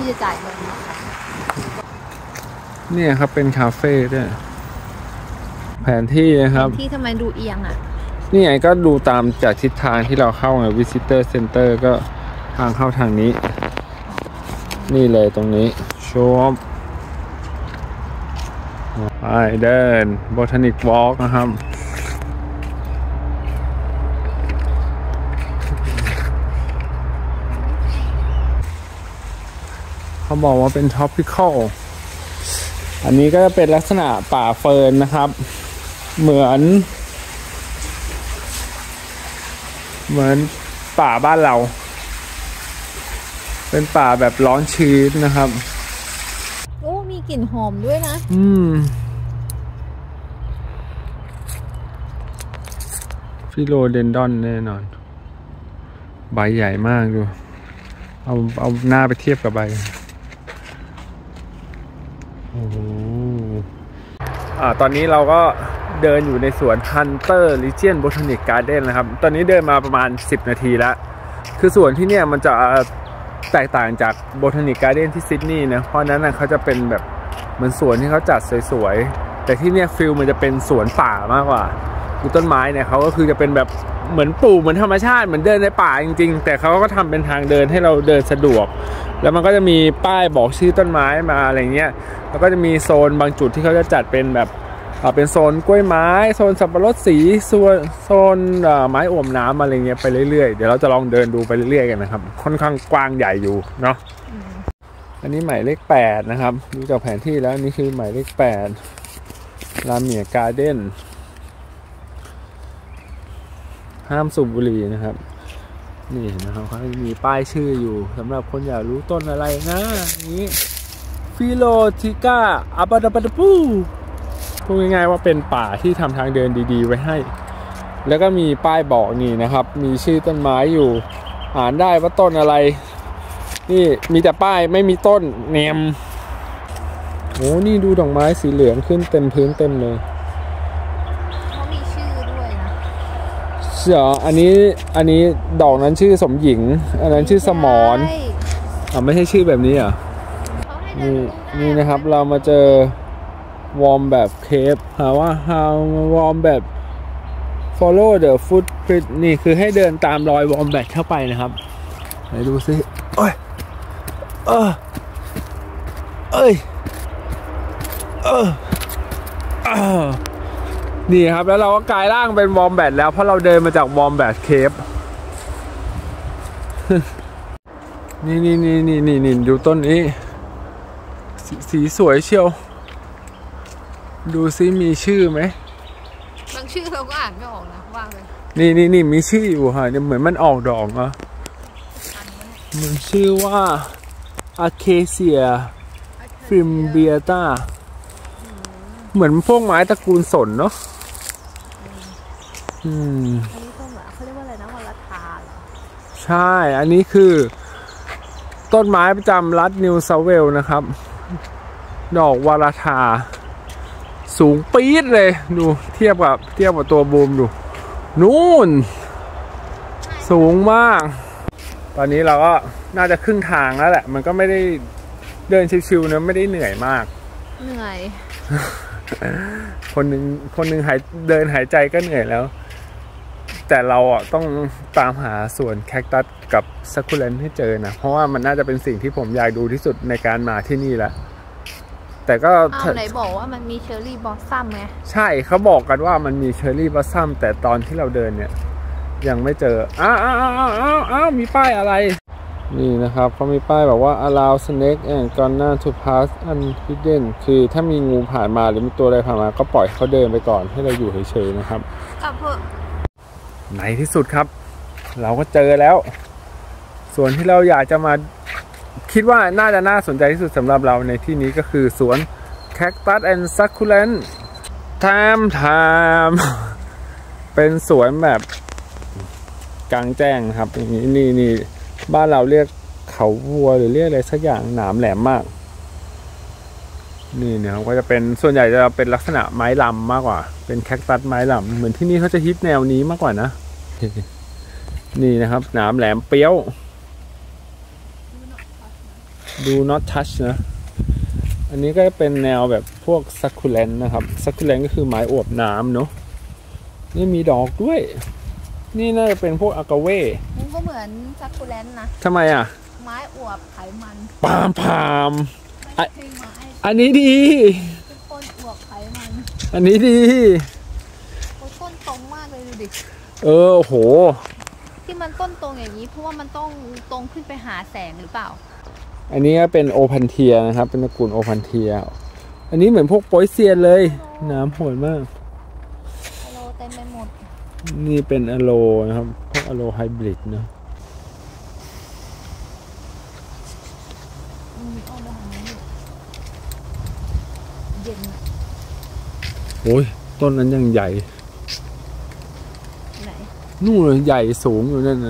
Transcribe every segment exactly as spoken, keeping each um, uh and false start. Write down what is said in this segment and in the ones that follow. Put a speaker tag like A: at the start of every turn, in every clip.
A: จะจ่ายเงิน
B: เนี่ยครับเป็นคาเฟ่ด้วยแผนที่นะครับ
A: ที่ทำไมดูเอียงอ่ะ
B: นี่ไงก็ดูตามจากทิศทางที่เราเข้าไง Visitor Center ก็ทางเข้าทางนี้นี่เลยตรงนี้ชมไปเดิน Botanic Walk นะครับเขาบอกว่าเป็น Tropical อันนี้ก็จะเป็นลักษณะป่าเฟิร์นนะครับเหมือนเหมือนป่าบ้านเราเป็นป่าแบบร้อนชื้นนะครับ
A: โอ้มีกลิ่นหอมด้วยนะ
B: อืมฟิโลเดนดอนแน่นอนใบใหญ่มากดูเอาเอาหน้าไปเทียบกับใบโอ้โหอ่าตอนนี้เราก็เดินอยู่ในสวน Hunter Region Botanic Garden นะครับตอนนี้เดินมาประมาณสิบนาทีแล้วคือสวนที่เนี่ยมันจะแตกต่างจาก Botanic Garden ที่ซิดนีย์นะเพราะนั้นนะเขาจะเป็นแบบเหมือนสวนที่เขาจัดสวยๆแต่ที่เนี่ยฟิลมันจะเป็นสวนป่ามากกว่าคือต้นไม้เนี่ยเขาก็คือจะเป็นแบบเหมือนปลูกเหมือนธรรมชาติเหมือนเดินในป่าจริงๆแต่เขาก็ทำเป็นทางเดินให้เราเดินสะดวกแล้วมันก็จะมีป้ายบอกชื่อต้นไม้มาอะไรเงี้ยแล้วก็จะมีโซนบางจุดที่เขาจะจัดเป็นแบบเป็นโซนกล้วยไม้โซนสับปะรดสีโซนโซนไม้อวมน้ำอะไรเงี้ยไปเรื่อยๆเดี๋ยวเราจะลองเดินดูไปเรื่อยๆกันนะครับค่อนข้างกว้างใหญ่อยู่เนาะอันนี้หมายเลขแปดนะครับดูจากแผนที่แล้วนี่คือหมายเลขแปดลาเมียการ์เด้นห้ามสูบบุหรี่นะครับนี่นะครับเขามีป้ายชื่ออยู่สำหรับคนอยากรู้ต้นอะไรนะนี้ฟิโลทิก้าอาบาดาบาดาปูพูดง่ายๆว่าเป็นป่าที่ทำทางเดินดีๆไว้ให้แล้วก็มีป้ายบอกนี่นะครับมีชื่อต้นไม้อยู่อ่านได้ว่าต้นอะไรนี่มีแต่ป้ายไม่มีต้นเนียมโอ้นี่ดูดอกไม้สีเหลืองขึ้นเต็มพื้นเต็มเลย
A: เขามีชื่อด้วยนะ
B: เสืออันนี้อันนี้ดอกนั้นชื่อสมหญิงอันนั้นชื่อสมรอ่ะไม่ใช่ชื่อแบบนี้อ่ะนี่นี่นะครับเรามาเจอวอร์มแบบเคปหาว่า how วอร์มแบบ follow the footprint นี่คือให้เดินตามรอยวอร์มแบทเข้าไปนะครับไหนดูซิโอ้ยเออเอ้ยเออเออนี่ครับแล้วเราก็กลายร่างเป็นวอร์มแบทแล้วเพราะเราเดินมาจากวอร์มแบทเคปนี่นี่นี่นี่นี่นี่ดูต้นนี้ส, สีสวยเชียวดูซิมีชื่อไหม
A: บางชื่อเราก็อ่านไม่ออกนะว่าเลย
B: นี่นี่นี่มีชื่ออยู่ฮะเหมือนมันออกดอกอ่ะมันชื่อว่า Acacia fimbriata เหมือนพวกไม้ตระกูลสนเนาะอืม
A: อันนี้ต้นเขาเรียกว่าอะไรนะวรธาเหรอ
B: ใช่อันนี้คือต้นไม้ประจำรัฐนิวเซาท์เวลส์นะครับดอกวรธาสูงปี๊ดเลยดูเทียบกับเทียบกับตัวบูมดูนู่นสูงมากตอนนี้เราก็น่าจะครึ่งทางแล้วแหละมันก็ไม่ได้เดินชิวๆนะไม่ได้เหนื่อยมาก
A: เหนื่อย
B: คนหนึ่งคนหนึ่งหายเดินหายใจก็เหนื่อยแล้วแต่เราอ่ะต้องตามหาสวนแคคตัสกับซักคูเลนให้เจอนะเพราะว่ามันน่าจะเป็นสิ่งที่ผมอยากดูที่สุดในการมาที่นี่แหละแต่ก็
A: ไหนบอกว่ามันมีเชอร์รี่บลอสซัมไง
B: ใช่เขาบอกกันว่ามันมีเชอร์รี่บลอสซัมแต่ตอนที่เราเดินเนี่ยยังไม่เจออ้าวอ้าวอ้าวอ้าวอ้าวมีป้ายอะไรนี่นะครับเขามีป้ายบอกว่า allow snake and iguana to pass unhidden คือถ้ามีงูผ่านมาหรือมีตัวอะไรผ่านมาก็ปล่อยเขาเดินไปก่อนให้เราอยู่เฉยๆนะครับ
A: กลับเถอะ
B: ในที่สุดครับเราก็เจอแล้วส่วนที่เราอยากจะมาคิดว่าน่าจะน่าสนใจที่สุดสำหรับเราในที่นี้ก็คือสวน Cactus and Succulent Time Time เป็นสวนแบบกลางแจ้งครับอย่างนี้นี่นี่บ้านเราเรียกเขาวัวหรือเรียกอะไรสักอย่างหนามแหลมมากนี่เนี่ยก็จะเป็นส่วนใหญ่จะเป็นลักษณะไม้ลำมากกว่าเป็นแคคตัสไม้ลำเหมือนที่นี่เขาจะฮิตแนวนี้มากกว่านะนี่นะครับหนามแหลมเปี้ยว do not touch นะอันนี้ก็เป็นแนวแบบพวก succulent นะครับ succulent ก็คือไม้อวบน้ำเนาะนี่มีดอกด้วยนี่น่าจะเป็นพวกอากาเว่
A: มันก็เหมือนซักคูแลนนะ
B: ทำไมอ่ะ
A: ไม้อวบไขมัน
B: ปาล์มปาล์มอันนี้ดี
A: ต้นอวบไขมัน
B: อันนี้ดี
A: ต้นตรงมากเลยดูดิ
B: เออโห
A: ที่มันต้นตรงอย่างนี้เพราะว่ามันต้องตรงขึ้นไปหาแสงหรือเปล่า
B: อันนี้เป็นโอพันเทียนะครับเป็นตระกูลโอพันเทียอันนี้เหมือนพวกโปยเซียนเลยน้ำโหดมาก
A: อะโลเต็มไปหมด
B: นี่เป็นอะโลนะครับพวกอะโลไฮบริดนะโอ้ยต้นนั้นยังใหญ่
A: ไหน
B: นู่นเลยใหญ่สูงอยู่นั่นน่ะ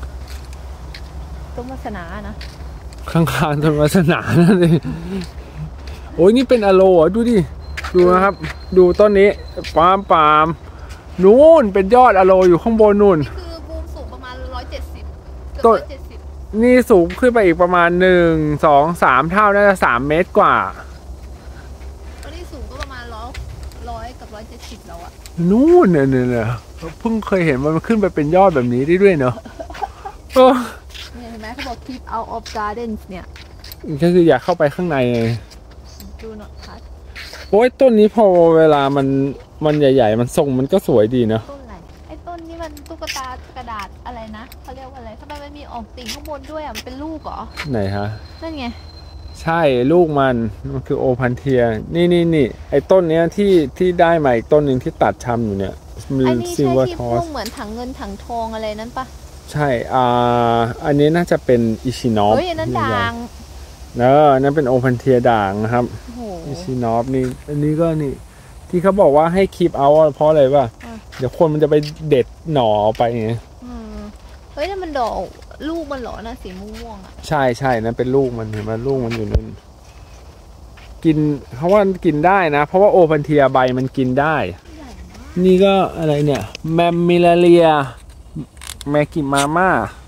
A: ต้นวาสนานะ
B: ข้างๆต้นวาสนานั่นเองโอ้ยนี่เป็นอะโลอ่ะดูดิดูนะครับดูต้นนี้ปาล์มปาล์มนู่นเป็นยอดอะโลอยู่ข้างบนนู่น
A: คือบูมสูงประมาณร้อยเจ็ดสิบต้น
B: นี่สูงขึ้นไปอีกประมาณหนึ่งสองสามเท่าน่าจะสามเมตรกว่า
A: ตอนนี้สูงก็ประมาณร้อยร้อยกับร้อยเจ็ดสิบแล้วอะ
B: นู่นเนี่ยเนี่ยเพิ่งเคยเห็นมันขึ้นไปเป็นยอดแบบนี้ได้ด้วยเนาะ
A: เนี่ยเห็นไหมเขาบอก keep out of gardens เนี่ย
B: ก็คืออยากเข้าไปข้างใน
A: ดูหน่อยค่ะ
B: โอ้ยต้นนี้พอเวลามันมันใหญ่ๆมันทรงมันก็สวยดีเนาะ
A: ต้นอะไรไอ้ต้นนี้มันตุ๊กตากระดาษอะไรนะเขาเรียกว่าอะไรทำไมมันมีออกติ่งข้างบนด้วยอ่ะมันเป็นลูกเหรอ
B: ไหนฮะ
A: นั่นไง
B: ใช่ลูกมันมันคือโอพันเทียนี่นี่นี่ไอ้ต้นเนี้ยที่ที่ได้มาอีกต้นหนึ่งที่ตัดชำอยู่เนี่ย
A: มีซิลเวอร์ทอสเหมือนถังเงินถังทองอะไรนั้นปะ
B: ใช่อ่าอันนี้น่าจะเป็นอิชินอฟ
A: เฮ้ยนั่นด่าง
B: เนอะนั่นเป็นโอพันเทียด่างนะครับอิชินอฟนี่อันนี้ก็นี่ที่เขาบอกว่าให้คีปเอาเพราะอะไรวะเดี๋ยวคนมันจะไปเด็ดหน่อไปไง
A: เฮ้ยนั่นมันดอกลูกมันหรอนะสีม่วงอ่ะ
B: ใช่ใช่นั่นเป็นลูกมันเห็นไหมลูกมันอยู่นั่นกินเขาว่ากินได้นะเพราะว่าโอพันเทียใบมันกินได้นี่ก็อะไรเนี่ยแมมมิลาเลียแมกิมาม่า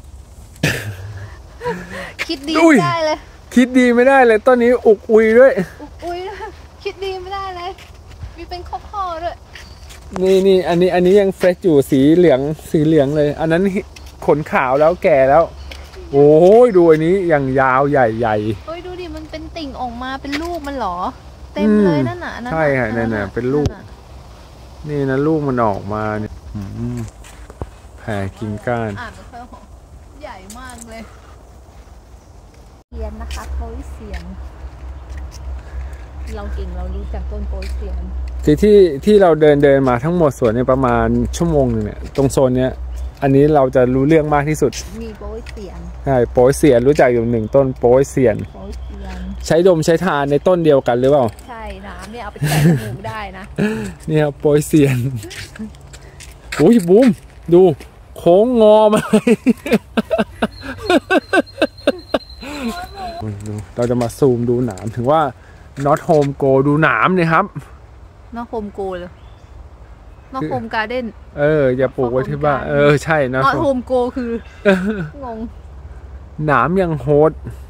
A: คิดดีไม่ได้เลย
B: คิดดีไม่ได้เลยต้นนี้อุกอุยด้วย
A: อุกอุยคิดดีไม่ได้เลยมีเป็นข้อๆด้วย
B: นี่นี่อันนี้อันนี้ยังเฟรชอยู่สีเหลืองสีเหลืองเลยอันนั้นขนขาวแล้วแก่แล้วโอ้ยดูอันนี้อย่างยาวใหญ่ใหญ่
A: เฮ้ยดูดิมันเป็นติ่งออกมาเป็นลูกมันหรอเต็มเลยนั่นน่ะ
B: ใช่ค่ะนั่นน่ะเป็นลูกนี่นะลูกมันออกมาเนี่ยแผ่กิ่งก้าน
A: อ่านไม่ค่อยหอมใหญ่มากเลยเซียนนะคะโปยเซียนเราเก่งเรารู้จักต้นโปยเซียน
B: ที่ที่ที่เราเดินเดินมาทั้งหมดสวนเนี่ยประมาณชั่วโมงนึงเนี่ยตรงโซนเนี้ยอันนี้เราจะรู้เรื่องมากที่สุด
A: มีโปยเซียน
B: ใช่โปยเซียนรู้จักอยู่หนึ่งต้นโปยเซียนใช้ดมใช้ทานในต้นเดียวกันหรือเปล่า
A: ใช่น้ำเนี่ยเอาไปใส่จมูกได้นะ
B: นี่ครับโปยเซียนโอ้ยบูมดูโค้งงอมาเราจะมาซูมดูหนามถึงว่า not home go ดูหนามเลยครับ
A: not home go เลย not home garden
B: เอออย่าปลูกไว้ที่บ้านเออใช่
A: not home go คืองง
B: หนามยังโหด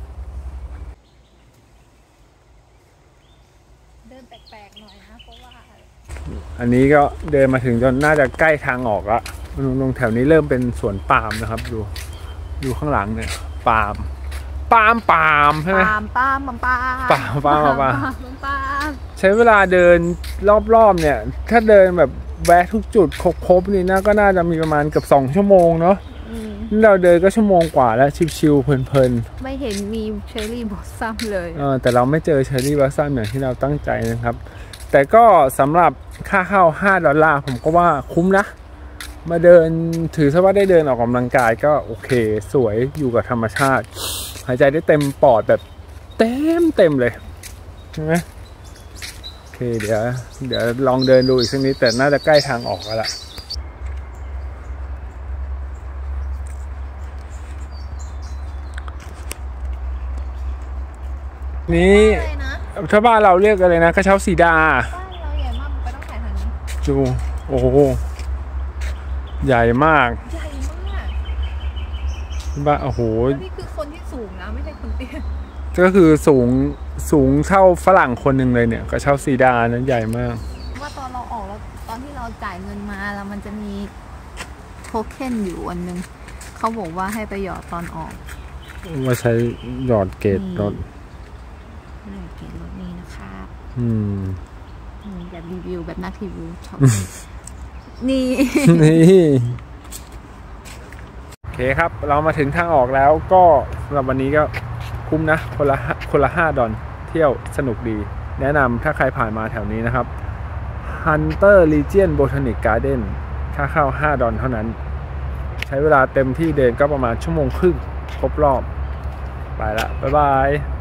A: เดินแปลกๆหน่อยนะเพราะว่า
B: อันนี้ก็เดินมาถึงจนน่าจะใกล้ทางออกละลงแถวนี้เริ่มเป็นสวนปาล์มนะครับดูดูข้างหลังเนี่ยปาล์มปาล์มปาล์มใช่ไหม
A: ปาล์มปาล์มปาล์ม
B: ปาล์มปาล์มปาล์มปาล์มใช้เวลาเดินรอบๆเนี่ยถ้าเดินแบบแวะทุกจุดครบๆนี่น่าก็น่าจะมีประมาณเกือบสองชั่วโมงเนาะเราเดินก็ชั่วโมงกว่าแล้วชิวๆเพลิน
A: ๆไม่เห็นมีเชอร์รี่บอสซัมเลย
B: เออแต่เราไม่เจอเชอร์รี่บอสซัมอย่างที่เราตั้งใจนะครับแต่ก็สำหรับค่าเข้าห้าดอลลาร์ผมก็ว่าคุ้มนะมาเดินถือซะว่าได้เดินออกกำลังกายก็โอเคสวยอยู่กับธรรมชาติหายใจได้เต็มปอดแบบเต็มเต็มเลยใช่ไหมโอเคเดี๋ยวเดี๋ยวลองเดินดูอีกสักนิดแต่น่าจะใกล้ทางออกแล้วล่ะนี่ถ้าบ้านเราเรียกอะไรนะกระเช้าสีดา
A: บ้านเราใหญ่มากไปต้องถ่ายทางนี้
B: จูโอ้โหใหญ่มาก
A: ใหญ่มาก
B: บ้านโอ้โห
A: นี่คือคนที่สูงนะไม่ใช่คนเตี้ย
B: ก็คือสูงสูงเท่าฝรั่งคนหนึ่งเลยเนี่ยกระเช้าซีดานนั้นใหญ่มาก
A: ว่าตอนเราออกแล้วตอนที่เราจ่ายเงินมาแล้วมันจะมีโทเค็นอยู่อันนึงเขาบอกว่าให้ไปหยอดตอนออก
B: ว่าใช้หยอดเกตรถ
A: เกตรถนี้นะครับ
B: อืม
A: แบบรีวิวแบบนักรีวิวชอบนี่
B: นี่โอเคครับเรามาถึงทางออกแล้วก็สำหรับวันนี้ก็คุ้มนะคนละคนละห้าดอลเที่ยวสนุกดีแนะนำถ้าใครผ่านมาแถวนี้นะครับ Hunter Legion Botanic Garden ค่าเข้าห้าดอลเท่านั้นใช้เวลาเต็มที่เดินก็ประมาณชั่วโมงครึ่งครบรอบไปละบ๊ายบาย